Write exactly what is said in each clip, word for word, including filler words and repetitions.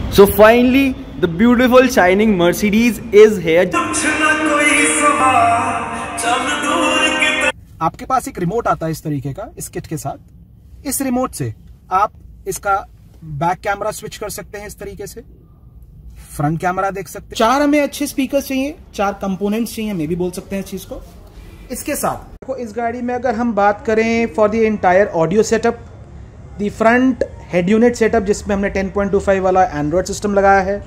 So finally, the beautiful shining Mercedes is here. आपके पास एक रिमोट आता है इस तरीके का, इस किट के साथ। इस रिमोट से आप इसका बैक कैमरा स्विच कर सकते हैं, इस तरीके से फ्रंट कैमरा देख सकते हैं। चार हमें अच्छे स्पीकर्स चाहिए, चार कंपोनेंट्स चाहिए, मैं भी बोल सकते हैं इस चीज को। इसके साथ देखो, इस गाड़ी में अगर हम बात करें for the entire audio setup, the front head unit setup जिसमें हमने टेन पॉइंट टू फाइव वाला एंड्रॉइड सिस्टम लगाया है।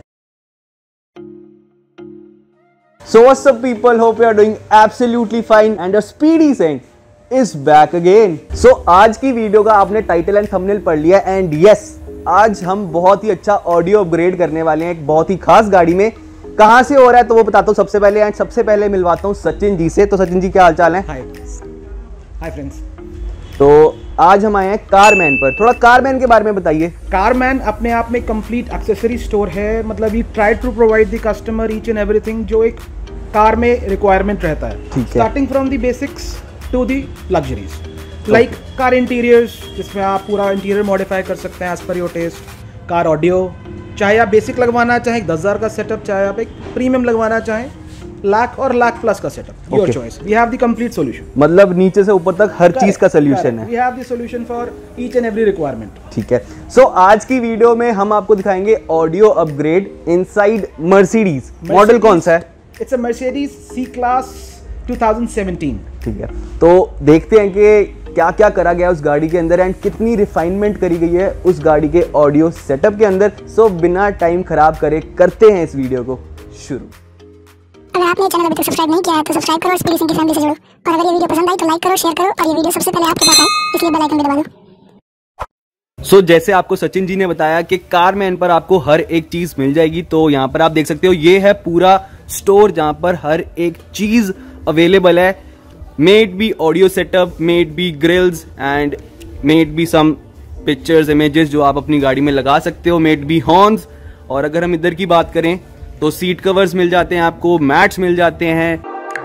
So what's up people, hope you are doing absolutely fine and your speedy sync is back again. So आज की video का आपने title and thumbnail पढ़ लिया एंड यस, आज हम बहुत ही अच्छा ऑडियो अपग्रेड करने वाले हैं एक बहुत ही खास गाड़ी में। कहाँ से हो रहा है तो वो बताता हूँ सबसे पहले एंड सबसे पहले मिलवाता हूँ सचिन जी से। तो सचिन जी क्या हाल चाल है? Hi hi friends. तो आज हम आए हैं कारमैन पर, थोड़ा कारमैन के बारे में बताइए। कारमैन अपने आप में कंप्लीट एक्सेसरी स्टोर है, मतलब we try to provide the customer each and everything जो एक कार में रिक्वायरमेंट रहता है, starting from the basics to the luxuries like car interiors, जिसमें आप पूरा इंटीरियर मॉडिफाई कर सकते हैं as per your test. Car audio, चाहे आप बेसिक लगवाना चाहें दस हजार का सेटअप, चाहे आप एक प्रीमियम लगवाना चाहें लाख और लाख प्लस का setup, your choice. We have the complete solution, मतलब नीचे से ऊपर तक हर चीज का सॉल्यूशन है। We have the solution for each and every requirement. ठीक है, सो so, आज की वीडियो में हम आपको दिखाएंगे audio upgrade inside Mercedes. Model कौन सा है? It's a Mercedes C class two thousand seventeen. ठीक है, तो देखते हैं कि क्या क्या करा गया उस गाड़ी के अंदर एंड कितनी रिफाइनमेंट करी गई है उस गाड़ी के ऑडियो सेटअप के अंदर। सो so, बिना टाइम खराब करे करते हैं इस वीडियो को शुरू। अगर आपने चैनल अभी तक सब्सक्राइब नहीं किया है तो सब्सक्राइब करो और स्पीड की फैमिली से जुड़ो। और अगर ये वीडियो पसंद आई तो लाइक करो, शेयर करो और ये वीडियो सबसे पहले आपके पास आए इसलिए बेल आइकन भी दबा दो। सो so, जैसे आपको सचिन जी ने बताया कि कारमैन पर आपको हर एक चीज मिल जाएगी, तो यहाँ पर आप देख सकते हो ये है पूरा स्टोर जहां पर हर एक चीज अवेलेबल है। Maybe audio setup, maybe grills and maybe some pictures images जो आप अपनी गाड़ी में लगा सकते हो, मेड बी हॉर्न्स। और अगर हम इधर की बात करें तो सीट कवर्स मिल जाते हैं आपको, मैट्स मिल जाते हैं।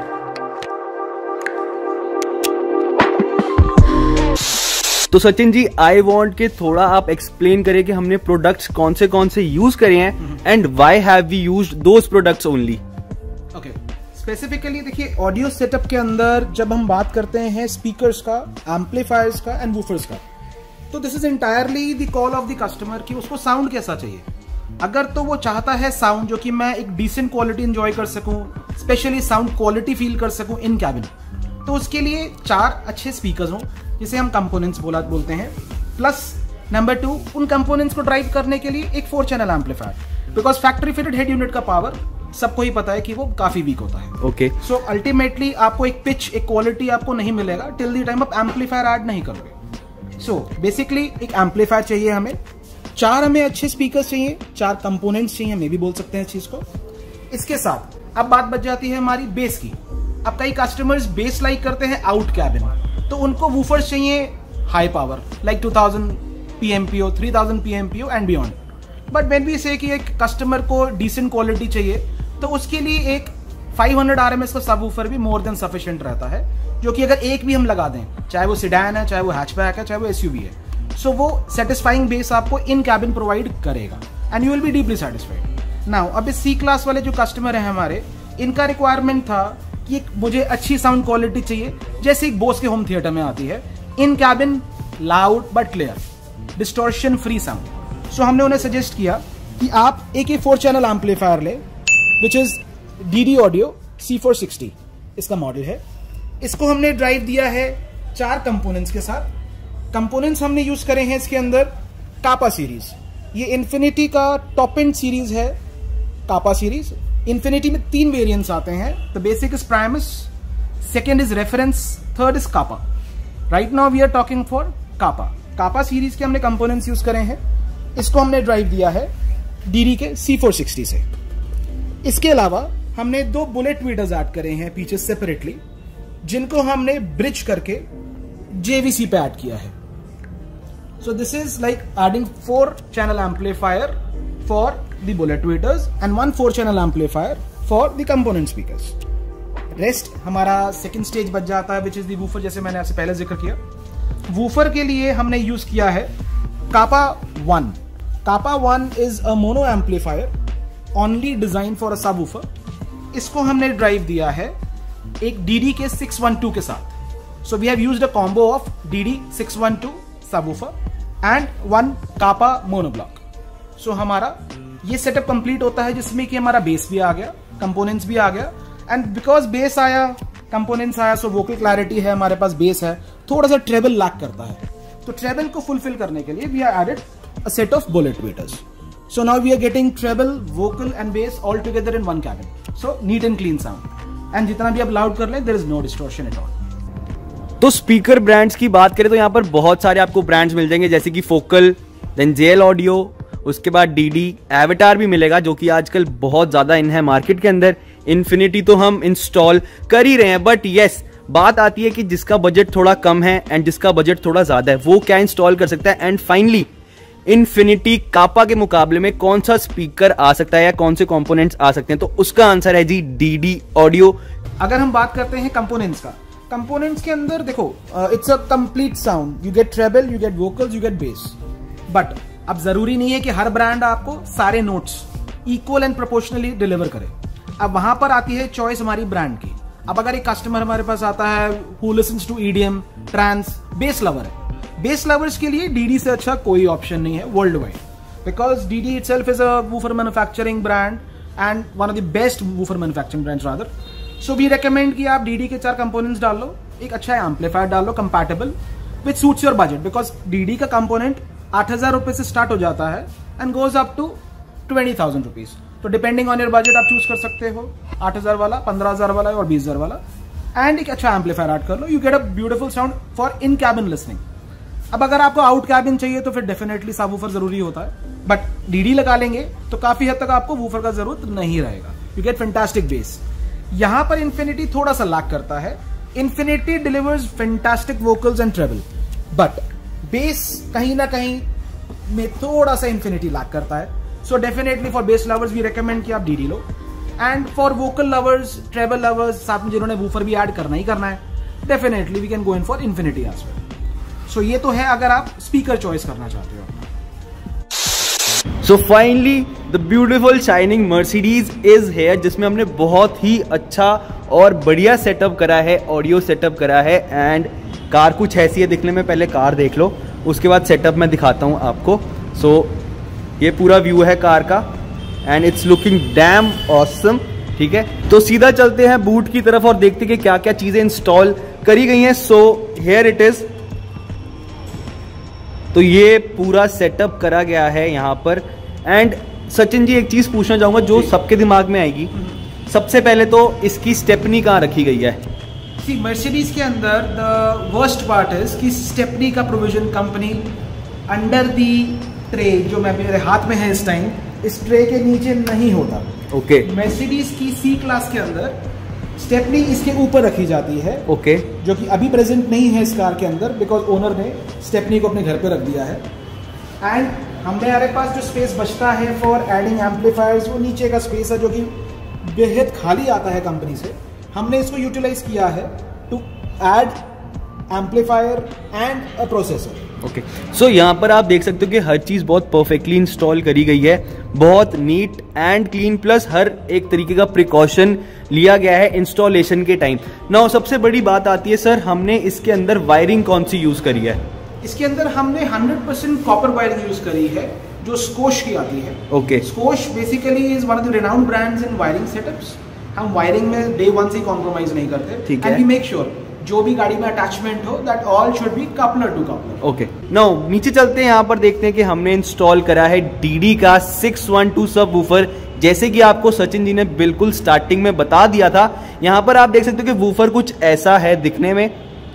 तो सचिन जी, आई वांट के थोड़ा आप एक्सप्लेन करें कि हमने प्रोडक्ट्स कौन से कौन से यूज करे हैं and why have we used those products only. Okay, specifically देखिए ऑडियो सेटअप के अंदर जब हम बात करते हैं स्पीकर्स का, एम्पलीफायर्स का एंड वूफर्स का, तो this is entirely the call of the customer कि उसको साउंड कैसा चाहिए। अगर तो वो चाहता है साउंड जो कि मैं एक डिसेंट क्वालिटी एंजॉय कर सकूं, स्पेशली साउंड क्वालिटी फील कर सकूं इन कैबिन, तो उसके लिए चार अच्छे स्पीकर्स हों जिसे हम कंपोनेंट्स बोला बोलते हैं, प्लस नंबर टू उन कंपोनेंट्स को ड्राइव करने के लिए एक four channel amplifier, because factory fitted head unit का पावर सबको ही पता है कि वो काफी वीक होता है। ओके, सो अल्टीमेटली आपको एक पिच, एक क्वालिटी आपको नहीं मिलेगा टिल द टाइम आप एम्पलीफायर ऐड नहीं करोगे। सो बेसिकली एक एम्पलीफायर चाहिए हमें, चार हमें अच्छे स्पीकर्स चाहिए, चार कंपोनेंट्स चाहिए, मैं भी बोल सकते हैं इस चीज को। इसके साथ अब बात बच जाती है हमारी बेस की। अब कई कस्टमर्स बेस लाइक करते हैं आउट कैबिन, तो उनको वूफर्स चाहिए high power like two thousand P M P O, three thousand P M P O and beyond. But when we say कि एक कस्टमर को डिसेंट क्वालिटी चाहिए, तो उसके लिए एक five hundred R M S का सबवूफर भी मोर देन सफिशिएंट रहता है, जो कि अगर एक भी हम लगा दें, चाहे वो सिडैन है, चाहे वो हैचबैक है, चाहे वो एसयूवी है, सो so, वो सेटिस्फाइंग बेस आपको इन कैबिन प्रोवाइड करेगा and you will be deeply satisfied. Now अब इस सी क्लास वाले जो कस्टमर है हमारे, इनका रिक्वायरमेंट था कि मुझे अच्छी साउंड क्वालिटी चाहिए जैसे एक बोस के होम थिएटर में आती है, in cabin loud but clear, distortion free sound. So हमने उन्हें सजेस्ट किया कि आप एक ही फोर चैनल एम्पलीफायर ले, which is D D audio C four sixty इसका मॉडल है। इसको हमने ड्राइव दिया है चार कंपोनेंट्स के साथ। कंपोनेंट्स हमने यूज करे हैं इसके अंदर कापा सीरीज, ये इन्फिनिटी का टॉप एंड सीरीज है। कापा सीरीज, इन्फिनिटी में तीन वेरिएंट्स आते हैं, the basic is Primus, second is Reference, third is Kappa. Right now we are talking for Kappa. Kappa series के हमने कंपोनेंट्स यूज करे हैं। इसको हमने ड्राइव दिया है डीडी के सी फोर सिक्सटी से। इसके अलावा हमने दो बुलेट वीडर्स ऐड करे हैं पीछे सेपरेटली, जिनको हमने ब्रिज करके जेवीसी पे ऐड किया है। So this is like adding four channel amplifier for the bullet tweeters and one four channel amplifier for the component speakers. Rest हमारा second stage बच जाता है which is the woofer, जैसे मैंने आपसे पहले जिक्र किया। woofer के लिए हमने यूज किया है Kappa one. Kappa one is a mono amplifier only design for a subwoofer. इसको हमने ड्राइव दिया है एक डी डी के सिक्स वन टू के साथ। So we have used a combo of D D six one two subwoofer and one Kappa monoblock. सो हमारा ये सेटअप कंप्लीट होता है जिसमें कि हमारा बेस भी आ गया, कंपोनेंट्स भी आ गया, एंड बिकॉज बेस आया, कंपोनेंट्स आया, सो वोकल क्लैरिटी है, हमारे पास बेस है, थोड़ा सा ट्रेबल लैक करता है। तो ट्रेबल को फुलफिल करने के लिए we are added a set of bullet tweeters. So now we are getting treble, vocal and bass all together in one cabin. So neat and clean sound, and जितना भी आप लाउड कर लें, there is no distortion at all. तो speaker brands की बात करें तो यहाँ पर बहुत सारे आपको ब्रांड्स मिल जाएंगे, जैसे कि फोकल, देन जेल ऑडियो, उसके बाद डीडी, एवेटार भी मिलेगा जो कि आजकल बहुत ज्यादा इन है मार्केट के अंदर। इन्फिनिटी तो हम इंस्टॉल कर ही रहे हैं, बट यस बात आती है कि जिसका बजट थोड़ा कम है एंड जिसका बजट थोड़ा ज्यादा है वो क्या इंस्टॉल कर सकता है। एंड फाइनली इन्फिनिटी कापा के मुकाबले में कौन सा स्पीकर आ सकता है या कौन से कंपोनेंट्स आ सकते हैं, तो उसका आंसर है जी डीडी ऑडियो। अगर हम बात करते हैं कंपोनेंट्स का, कंपोनेंट्स के अंदर देखो it's a complete sound, you get treble, you get vocals, you get bass. But अब जरूरी नहीं है कि हर ब्रांड आपको सारे notes equal and proportionally deliver करे। अब वहां पर आती है चॉइस हमारी ब्रांड की। अब अगर एक कस्टमर हमारे पास आता है who listens to EDM, trance, bass lover है, बेस लवर्स के लिए डीडी से अच्छा कोई ऑप्शन नहीं है worldwide, because DD itself is a woofer manufacturing brand and one of the best woofer manufacturing brands rather. So we recommend कि आप डीडी के चार कंपोनेंट्स डाल लो, एक अच्छा एम्पलीफायर डाल लो compatible which suits your budget, because DD का कंपोनेंट आठ हजार रुपए से स्टार्ट हो जाता है and goes up to twenty thousand rupees. तो डिपेंडिंग ऑन योर बजट आप चूज कर सकते हो आठ हजार वाला, पंद्रह हजार वाला और बीस हजार वाला, एंड एक अच्छा एम्पलीफायर ऐड कर लो, you get a beautiful sound for in cabin listening. अब अगर आपको आउट कैबिन चाहिए तो फिर डेफिनेटली सबवूफर जरूरी होता है, बट डीडी लगा लेंगे तो काफी हद तक आपको वूफर का जरूरत नहीं रहेगा, यू गेट फैंटास्टिक बेस। यहां पर इन्फिनिटी थोड़ा सा लैक करता है। Infinity delivers fantastic vocals and treble, but bass कहीं ना कहीं में थोड़ा सा इन्फिनिटी लैक करता है। So definitely for bass lovers we recommend कि आप डीडी लो, and for vocal lovers, treble lovers, साथ में जिन्होंने वूफर भी ऐड करना ही करना है, definitely we can go in for Infinity as well. So ये तो है अगर आप स्पीकर चॉइस करना चाहते हो। So finally the beautiful shining Mercedes is here, जिसमें हमने बहुत ही अच्छा और बढ़िया सेटअप करा है, ऑडियो सेटअप करा है। एंड कार कुछ ऐसी है दिखने में, पहले कार देख लो उसके बाद सेटअप मैं दिखाता हूँ आपको। सो so, ये पूरा व्यू है कार का and it's looking damn awesome. ठीक है, तो सीधा चलते हैं बूट की तरफ और देखते हैं कि क्या क्या चीजें इंस्टॉल करी गई हैं। सो हियर इट इज, तो ये पूरा सेटअप करा गया है यहाँ पर। एंड सचिन जी एक चीज पूछना चाहूंगा जो सबके दिमाग में आएगी, सबसे पहले तो इसकी स्टेपनी कहाँ रखी गई है? सी मर्सिडीज के अंदर द वर्स्ट पार्ट इज कि स्टेपनी का provision company under the tray, जो मैं मेरे हाथ में है इस टाइम, इस ट्रे के नीचे नहीं होता। ओके, मर्सिडीज की सी क्लास के अंदर स्टेपनी इसके ऊपर रखी जाती है। ओके, जो कि अभी प्रेजेंट नहीं है इस कार के अंदर, बिकॉज ओनर ने स्टेपनी को अपने घर पे रख दिया है। एंड हमारे पास जो स्पेस बचता है फॉर एडिंग एम्पलीफायर्स, वो नीचे का स्पेस है जो कि बेहद खाली आता है कंपनी से। हमने इसको यूटिलाइज किया है to add amplifier and a processor. Okay, so यहाँ पर आप देख सकते हो कि हर चीज बहुत परफेक्टली इंस्टॉल करी गई है, बहुत नीट एंड क्लीन, प्लस हर एक तरीके का प्रिकॉशन लिया गया है इंस्टॉलेशन के टाइम। नाउ सबसे बड़ी बात आती है सर, हमने इसके अंदर वायरिंग कौन सी यूज करी है? इसके अंदर हमने hundred percent copper wiring use करी है जो स्कोश की आती है। ओके, Scosche basically is one of the renowned brands in wiring setups. हम वायरिंग में डे वन से कॉम्प्रोमाइज नहीं करते, एंड वी मेक श्योर जो भी गाड़ी में अटैचमेंट हो that all should be coupler to coupler. Okay, now नीचे चलते हैं, यहाँ पर देखते हैं कि हमने इंस्टॉल करा है डीडी का सिक्स वन टू सबवूफर, जैसे कि आपको सचिन जी ने बिल्कुल स्टार्टिंग में बता दिया था। यहाँ पर आप देख सकते हो कि वूफर कुछ ऐसा है दिखने में,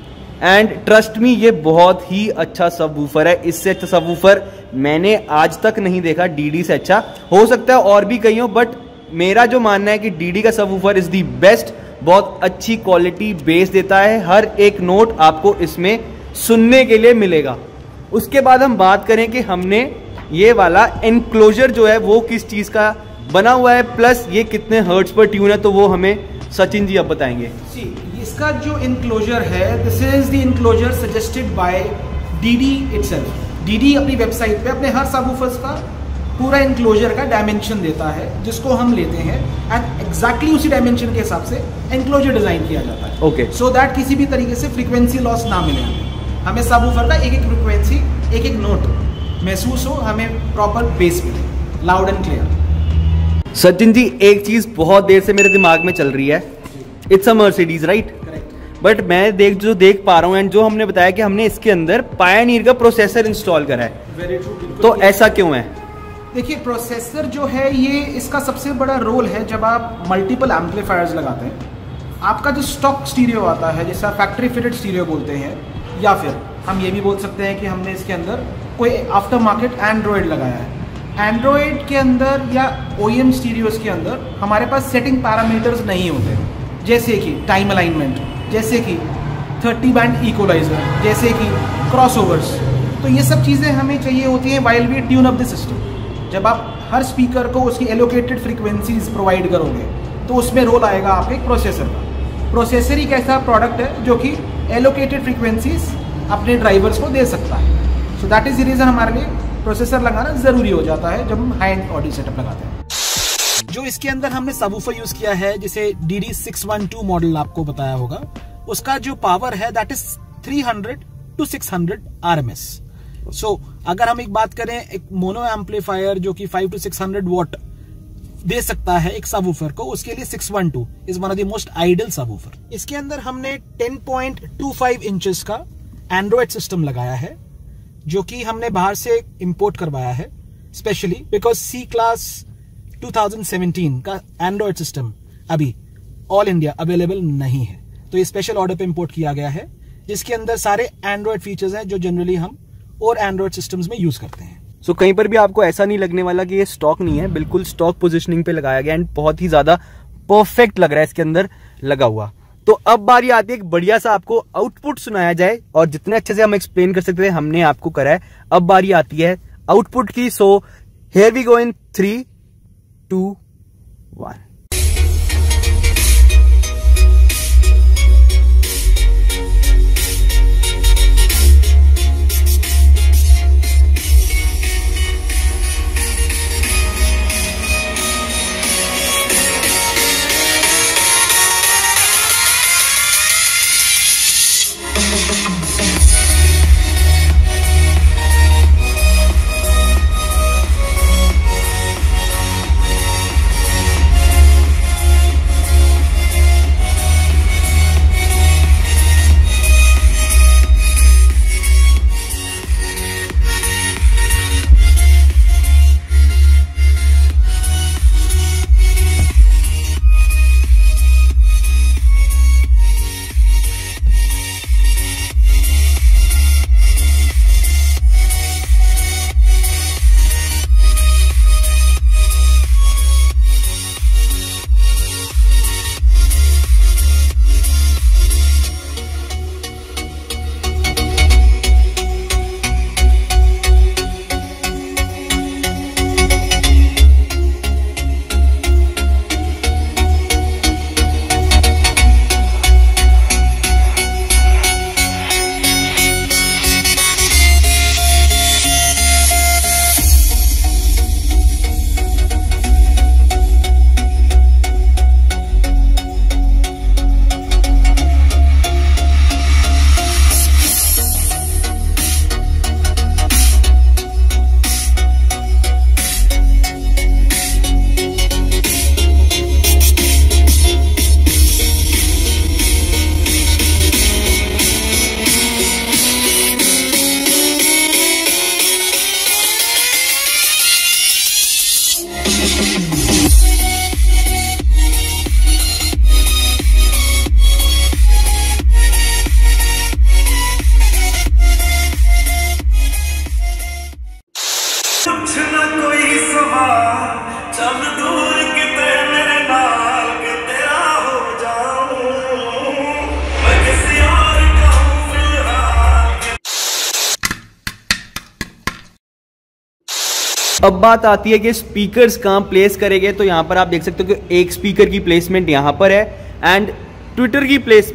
एंड ट्रस्ट मी ये बहुत ही अच्छा सबवूफर है। इससे अच्छा सबवूफर मैंने आज तक नहीं देखा, डीडी से अच्छा। हो सकता है और भी कहीं हो, बट मेरा जो मानना है कि डीडी का सबवूफर इज दी बेस्ट। बहुत अच्छी क्वालिटी बेस देता है, हर एक नोट आपको इसमें सुनने के लिए मिलेगा। उसके बाद हम बात करें कि हमने ये वाला एनक्लोजर जो है वो किस चीज का बना हुआ है, प्लस ये कितने हर्ट्ज पर ट्यून है, तो वो हमें सचिन जी अब बताएंगे। सी, इसका जो इनक्लोजर है, this is the enclosure suggested by DD itself. DD अपनी वेबसाइट पे अपने हर सबवूफर्स का पूरा इंक्लोजर का डायमेंशन देता है, जिसको हम लेते हैं एंड एग्जैक्टली उसी डायमेंशन के हिसाब से इंक्लोजर डिजाइन किया जाता है। ओके, सो दैट किसी भी तरीके से फ्रीक्वेंसी लॉस ना मिले हमें हमें सबवूफर का एक एक फ्रीक्वेंसी, एक एक नोट महसूस हो, हमें प्रॉपर बेस मिले, loud and clear. Sachin ji, एक चीज बहुत देर से मेरे दिमाग में चल रही है, it's a Mercedes right? But मैं देख जो देख पा रहा हूँ एंड जो हमने बताया कि हमने इसके अंदर पायनियर का प्रोसेसर इंस्टॉल करा है, वेरी ट्रू। तो ऐसा क्यों है? देखिए, प्रोसेसर जो है ये इसका सबसे बड़ा रोल है। जब आप मल्टीपल एम्पलीफायर्स लगाते हैं, आपका जो स्टॉक स्टीरियो आता है, जिसे आप फैक्ट्री फिटेड स्टीरियो बोलते हैं, या फिर हम ये भी बोल सकते हैं कि हमने इसके अंदर कोई आफ्टर मार्केट एंड्रॉयड लगाया है। एंड्रॉयड के अंदर या ओईएम स्टीरियोज के अंदर हमारे पास सेटिंग पैरामीटर्स नहीं होते, जैसे कि टाइम अलाइनमेंट, जैसे कि थर्टी बैंड इक्वलाइजर, जैसे कि क्रॉसओवर्स। तो ये सब चीज़ें हमें चाहिए होती हैं while we tune up the system. जब आप हर स्पीकर को उसकी एलोकेटेड फ्रीक्वेंसीज प्रोवाइड करोगे, तो उसमें रोल आएगा आपके प्रोसेसर का। प्रोसेसर ही एक ऐसा प्रोडक्ट है जो कि एलोकेटेड फ्रीक्वेंसीज अपने ड्राइवर्स को दे सकता है। So that is the reason हमारे लिए प्रोसेसर लगाना ज़रूरी हो जाता है जब हम हाई एंड ऑडियो सेटअप लगाते हैं। जो इसके अंदर हमने सबवूफर यूज किया है, जिसे D D six one two model आपको बताया होगा, उसका जो पावर है that is three hundred two six hundred RMS. So अगर हम एक बात करें, एक मोनो एम्पलीफायर जो कि five two six hundred watt दे सकता है एक सबवूफर को, उसके लिए six one two is one of the most ideal subwoofer. इसके अंदर हमने ten point two five inches का एंड्रॉयड सिस्टम लगाया है, जो कि हमने बाहर से इंपोर्ट करवाया है specially because C class two thousand seventeen का एंड्रॉयड सिस्टम अभी ऑल इंडिया अवेलेबल नहीं है। तो ये स्पेशल ऑर्डर पे इंपोर्ट किया गया है, जिसके अंदर सारे एंड्रॉयड फीचर्स हैं जो जनरली हम और एंड्रॉयड सिस्टम्स में यूज करते हैं। सो so, कहीं पर भी आपको ऐसा नहीं लगने वाला कि ये स्टॉक नहीं है, बिल्कुल स्टॉक पोजीशनिंग पे लगाया गया एंड बहुत ही ज्यादा परफेक्ट लग रहा है इसके अंदर लगा हुआ। तो अब बारी आती है एक बढ़िया सा आपको आउटपुट सुनाया जाए, और जितने अच्छे से हम एक्सप्लेन कर सकते हैं हमने आपको करा है। अब बारी आती है आउटपुट की। So here we go in three two one. अब बात आती है कि स्पीकर्स कहाँ प्लेस करेंगे। तो यहाँ पर आप देख सकते हो कि एक स्पीकर की प्लेसमेंट यहाँ पर है एंड ट्विटर की प्लेसमेंट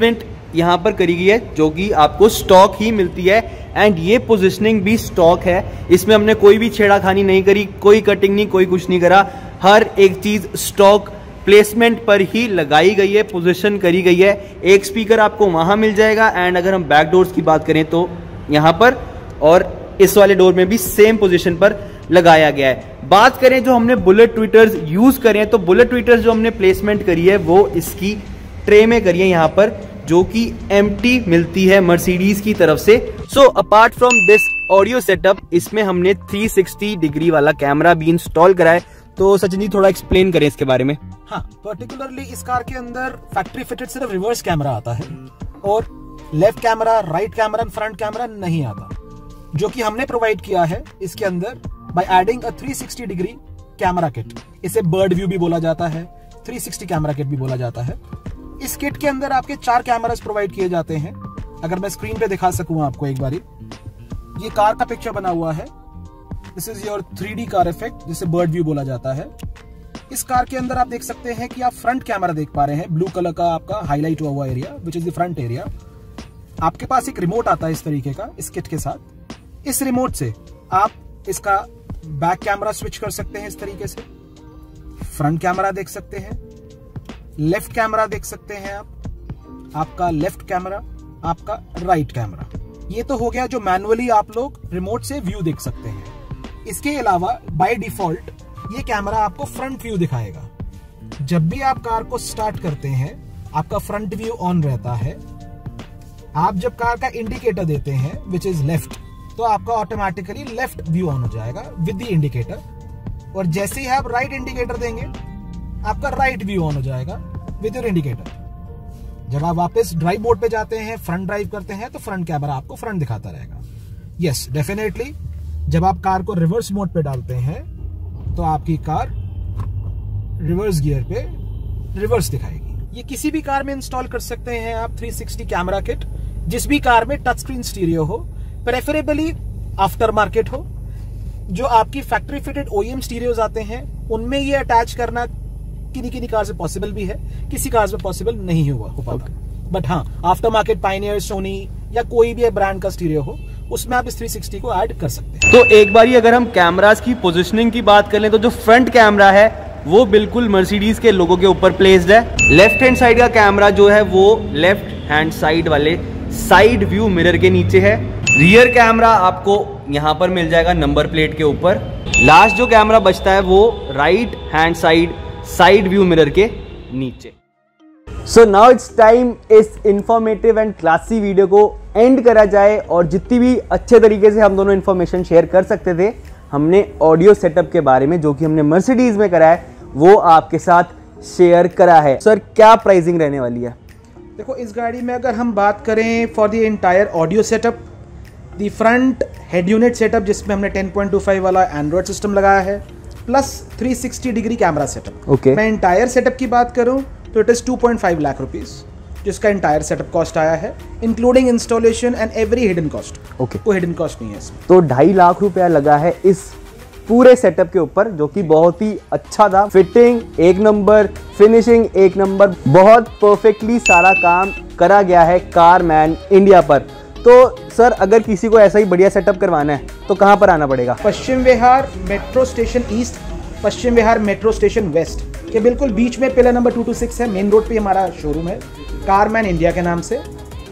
यहाँ पर करी गई है जो कि आपको स्टॉक ही मिलती है एंड ये पोजिशनिंग भी स्टॉक है। इसमें हमने कोई भी छेड़ाखानी नहीं करी, कोई कटिंग नहीं, कोई कुछ नहीं करा। हर एक चीज स्टॉक प्लेसमेंट पर ही लगाई गई है, पोजीशन करी गई है। एक स्पीकर आपको वहां मिल जाएगा एंड अगर हम बैक डोर्स की बात करें तो यहाँ पर और इस वाले डोर में भी सेम पोजीशन पर लगाया गया है। बात करें जो हमने बुलेट ट्विटर्स यूज करे हैं तो बुलेट ट्विटर्स जो हमने प्लेसमेंट करी है वो इसकी ट्रे में करी है यहाँ पर, जो कि एम्प्टी मिलती है मर्सिडीज की तरफ से। So apart from this audio setup, इसमें हमने थ्री सिक्सटी डिग्री वाला कैमरा भी इंस्टॉल करा है। तो सचिन जी थोड़ा एक्सप्लेन करें इसके बारे में। हाँ, पर्टिकुलरली इस कार के अंदर फैक्ट्री फिटेड सिर्फ रिवर्स कैमरा आता है और left camera, right camera, front camera नहीं आता, जो कि हमने प्रोवाइड किया है इसके अंदर by adding a three sixty degree camera kit. इसे बर्ड व्यू भी बोला जाता है, थ्री सिक्सटी कैमरा किट भी बोला जाता है। इस किट के अंदर आपके चार कैमरास प्रोवाइड किए जाते हैं। अगर मैं स्क्रीन पे दिखा सकूं आपको एक बारी, ये कार का पिक्चर बना हुआ है। This is your three D car effect, जिसे बर्ड व्यू बोला जाता है। इस कार के अंदर आप देख सकते हैं कि आप फ्रंट कैमरा देख पा रहे हैं, ब्लू कलर का आपका हाईलाइट हुआ हुआ area which is the front area. आपके पास एक रिमोट आता है इस तरीके का इस किट के साथ। इस रिमोट से आप इसका बैक कैमरा स्विच कर सकते हैं इस तरीके से, फ्रंट कैमरा देख सकते हैं, लेफ्ट कैमरा देख सकते हैं आप, आपका लेफ्ट कैमरा, आपका राइट कैमरा। ये तो हो गया जो मैनुअली आप लोग रिमोट से व्यू देख सकते हैं। इसके अलावा बाय डिफॉल्ट ये कैमरा आपको फ्रंट व्यू दिखाएगा। जब भी आप कार को स्टार्ट करते हैं आपका फ्रंट व्यू ऑन रहता है। आप जब कार का इंडिकेटर देते हैं विच इज लेफ्ट, तो आपका ऑटोमेटिकली लेफ्ट व्यू ऑन हो जाएगा विद द इंडिकेटर। और जैसे ही आप राइट इंडिकेटर देंगे आपका राइट व्यू ऑन हो जाएगा विद योर इंडिकेटर। जब आप वापस ड्राइव मोड पे जाते हैं, फ्रंट ड्राइव करते हैं, तो फ्रंट कैमरा आपको फ्रंट दिखाता रहेगा। यस, डेफिनेटली जब आप कार को रिवर्स मोड पे डालते हैं तो आपकी कार रिवर्स गियर पे रिवर्स दिखाएगी। ये किसी भी कार में इंस्टॉल कर सकते हैं आप थ्री सिक्सटी कैमरा किट, जिस भी कार में टच स्क्रीन स्टीरियो हो, प्रेफरेबली आफ्टर मार्केट हो। जो आपकी फैक्ट्री फिटेड ओईएम स्टीरियोज आते हैं उनमें ये अटैच करना किन्हीं किन्हीं कार से पॉसिबल भी है, किसी कार में पॉसिबल नहीं हुआ हो पाता। बट हाँ, आफ्टर मार्केट पायनियर, सोनी या कोई भी ब्रांड का स्टीरियो हो उसमें आप इस थ्री सिक्सटी को ऐड कर सकते हैं। तो एक बारी अगर हम कैमरास की पोजीशनिंग की बात कर लें तो जो फ्रंट कैमरा है वो बिल्कुल मर्सिडीज के लोगों के ऊपर प्लेस्ड है। लेफ्ट हैंड साइड का कैमरा जो है वो लेफ्ट हैंड साइड वाले साइड व्यू मिरर के नीचे है। रियर कैमरा आपको यहाँ पर मिल जाएगा नंबर प्लेट के ऊपर। लास्ट जो कैमरा बचता है वो right hand side side view mirror के नीचे। सो नाउ इट्स टाइम इस इंफॉर्मेटिव एंड क्लासी वीडियो को एंड करा जाए और जितनी भी अच्छे तरीके से हम दोनों इन्फॉर्मेशन शेयर कर सकते थे हमने ऑडियो सेटअप के बारे में जो कि हमने मर्सिडीज में करा है वो आपके साथ शेयर करा है। सर क्या प्राइसिंग रहने वाली है? देखो, इस गाड़ी में अगर हम बात करें for the entire audio setup, the front head unit setup जिसमें हमने टेन पॉइंट टू फाइव वाला एंड्रॉइड सिस्टम लगाया है plus three sixty degree camera setup. Okay, मैं एंटायर सेटअप की बात करूं तो it is two point five lakh rupees जिसका एंटायर सेटअप कॉस्ट आया है, including installation and every hidden cost. Okay, कोई हिडन कॉस्ट नहीं है इसमें। तो ढाई लाख रुपया लगा है इस पूरे सेटअप के ऊपर, जो कि बहुत ही अच्छा था। फिटिंग एक नंबर, फिनिशिंग एक नंबर, बहुत परफेक्टली सारा काम करा गया है कारमैन इंडिया पर। तो सर अगर किसी को ऐसा ही बढ़िया सेटअप करवाना है तो कहाँ पर आना पड़ेगा? Paschim Vihar metro station east, Paschim Vihar metro station west के बिल्कुल बीच में pillar number two two six है। मेन रोड पे हमारा शोरूम है कारमैन इंडिया के नाम से।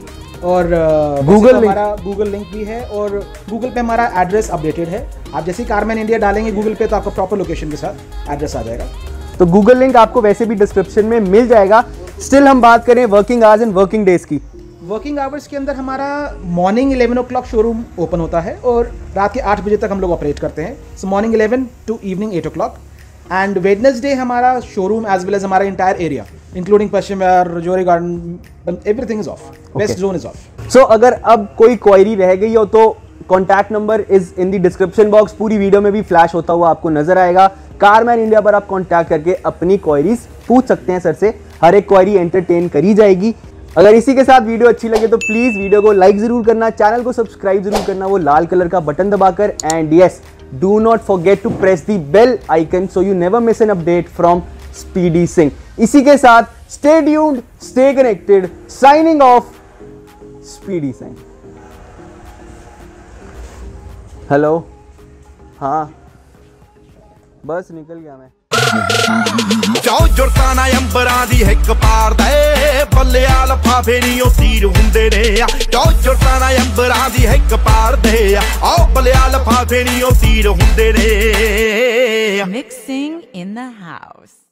और गूगल हमारा गूगल लिंक भी है और गूगल पे हमारा एड्रेस अपडेटेड है। आप जैसे ही कारमैन इंडिया डालेंगे गूगल पे तो आपको प्रॉपर लोकेशन के साथ एड्रेस आ जाएगा। तो गूगल लिंक आपको वैसे भी डिस्क्रिप्शन में मिल जाएगा। स्टिल हम बात करें working hours and working days की। वर्किंग आवर्स के अंदर हमारा morning eleven o'clock showroom open होता है और रात के आठ बजे तक हम लोग ऑपरेट करते हैं। So morning eleven to evening eight o'clock. And Wednesday हमारा शोरूम एज वेल एज हमारा entire area including Paschim Vihar, Rajouri Garden, everything is off, west zone is off. So अगर अब कोई क्वेरी रह गई हो तो contact number is in the description box, पूरी वीडियो में भी फ्लैश होता हुआ आपको नजर आएगा। कारमैन इंडिया पर आप कॉन्टैक्ट करके अपनी क्वेरीज पूछ सकते हैं सर से, हर एक क्वेरी एंटरटेन करी जाएगी। अगर इसी के साथ वीडियो अच्छी लगे तो प्लीज वीडियो को लाइक जरूर करना, चैनल को सब्सक्राइब जरूर करना वो लाल कलर का बटन दबाकर। And yes, do not forget to press the bell icon so you never miss an update from Speedy Singh. इसी के साथ stay tuned, stay connected, signing off, Speedy sign. Hello, हाँ बस निकल गया मैं। ਜਾਓ ਜੁਰਤਾਂ ਨਾ ਅੰਬਰਾਂ ਦੀ ਹਿੱਕ ਪਾਰਦਾ ਏ ਬੱਲੇ ਆ ਲਫਾਫੇ ਨੀ ਉਹ ਤੀਰ ਹੁੰਦੇ ਨੇ ਆ। ਜਾਓ ਜੁਰਤਾਂ ਨਾ ਅੰਬਰਾਂ ਦੀ ਹਿੱਕ ਪਾਰਦੇ ਆ ਆਓ ਬੱਲੇ ਆ ਲਫਾਫੇ ਨੀ ਉਹ ਤੀਰ ਹੁੰਦੇ ਨੇ। Mixing in the house.